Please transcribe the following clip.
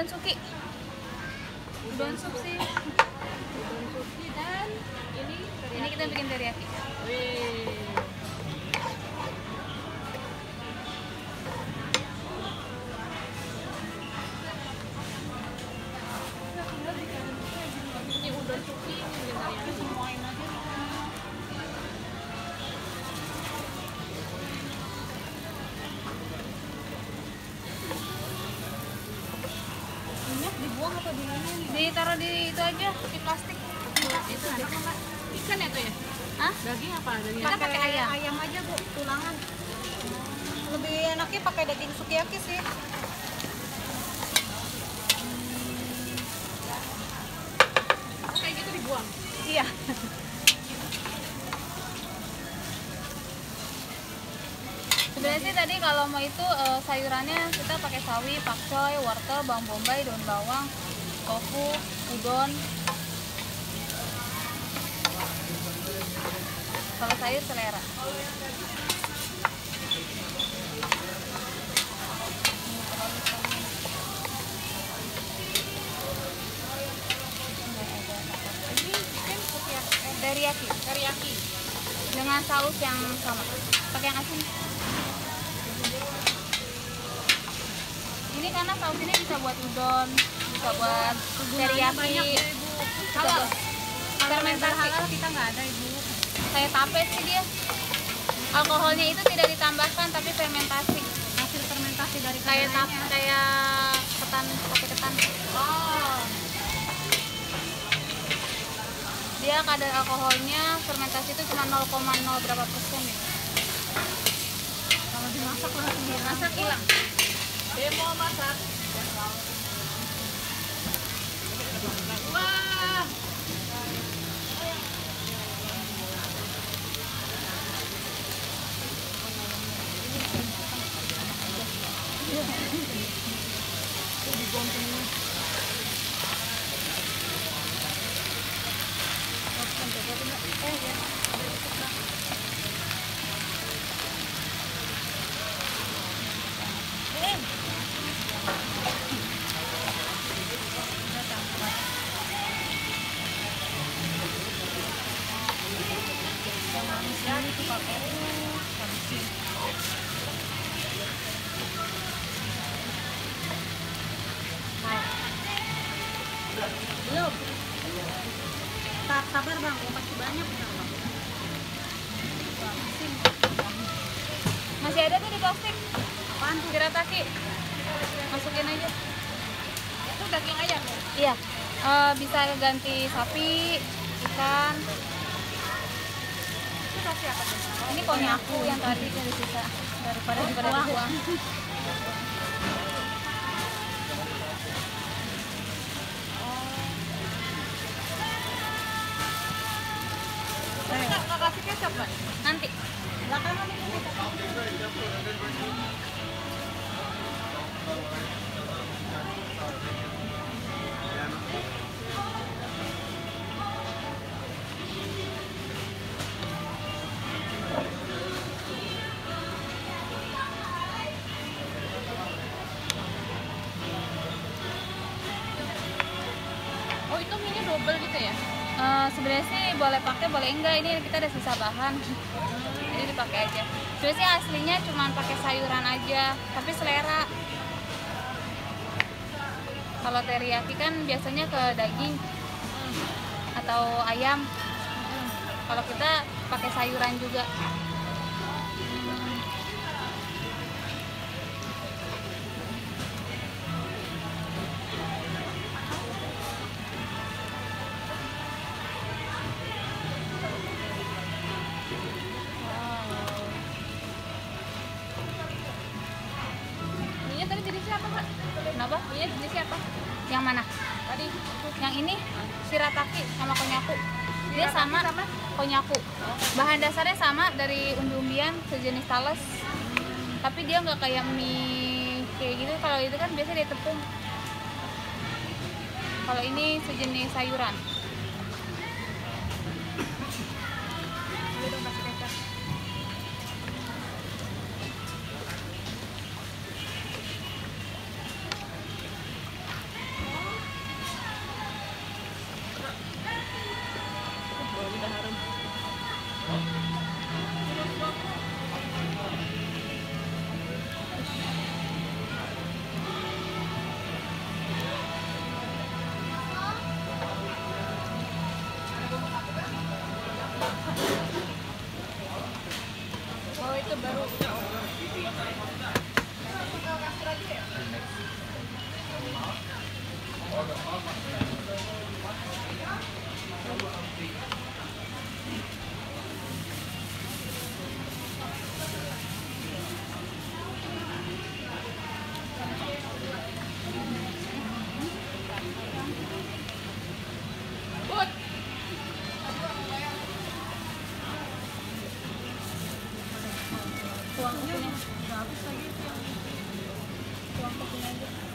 udon suki. Udon sup sih. Udon suki dan Ini kita bikin teriyaki. Wih. Ini udon suki, ini bikin teriyaki. Semuain aja. Minyak dibuang atau di mana nih? Ditaruh di itu aja, di plastik. Itu ada apa? Ikan ya tuh ya? Hah? Daging apa? Daging Kita pakai ayam. Ayam aja bu, tulangan. Lebih enaknya pakai daging sukiyaki sih. Oh, kayak gitu dibuang. Iya. Sebenarnya sih tadi kalau mau itu sayurannya kita pakai sawi, pakcoy, wortel, bawang bombay, daun bawang, tofu, udon. Kalau sayur selera. Ini kan sukiyaki, Teriyaki teriyaki. dengan saus yang sama. Pakai yang asin. Ini karena saus ini bisa buat udon, bisa buat teriyaki. Banyak ya ibu. Halal. Kalau member Fermentasi. halal kita nggak ada ibu. Kayak tape sih dia. Alkoholnya itu tidak ditambahkan tapi fermentasi. Hasil fermentasi dari Kayak kedelainya. kayak ketan, tape ketan. Oh, Dia kadar alkoholnya fermentasi itu cuma 0,0 berapa persen ya. Kalau dimasak langsung hilang. Masak hilang. demo masak. Wah. Belum. Sabar bang, masih banyak bang. Masih ada tuh di plastik. Apaan tuh? Shirataki. Masukin aja. Itu daging ayam ya? Iya. Bisa ganti sapi, ikan. Itu nasi apa tuh? Ini konyaku yang tadi dari sisa daripada dibuang. Tapi nggak kasih kecap nggak? Nanti. Belakangan ini. Oh, itu minyak double gitu ya? Sebenarnya sih boleh pakai boleh enggak, ini kita ada sisa bahan jadi dipakai aja. Sebenarnya sih aslinya cuma pakai sayuran aja tapi selera. Kalau teriyaki kan biasanya ke daging atau ayam. Kalau kita pakai sayuran juga. Minyak tadi jenisnya apa Kak? Kenapa? Minyak jenisnya apa? Yang mana? Tadi Yang ini shirataki sama konyaku. Dia Shirataki sama sama? konyaku. Bahan dasarnya sama dari umbi-umbian sejenis talas. Tapi dia nggak kayak mie kayak gitu. Kalau itu kan biasa dia tepung. Kalau ini sejenis sayuran. Boleh dong kasih kecap. itu baru. Bud. Tuang ke sini. Tuang ke sini aja.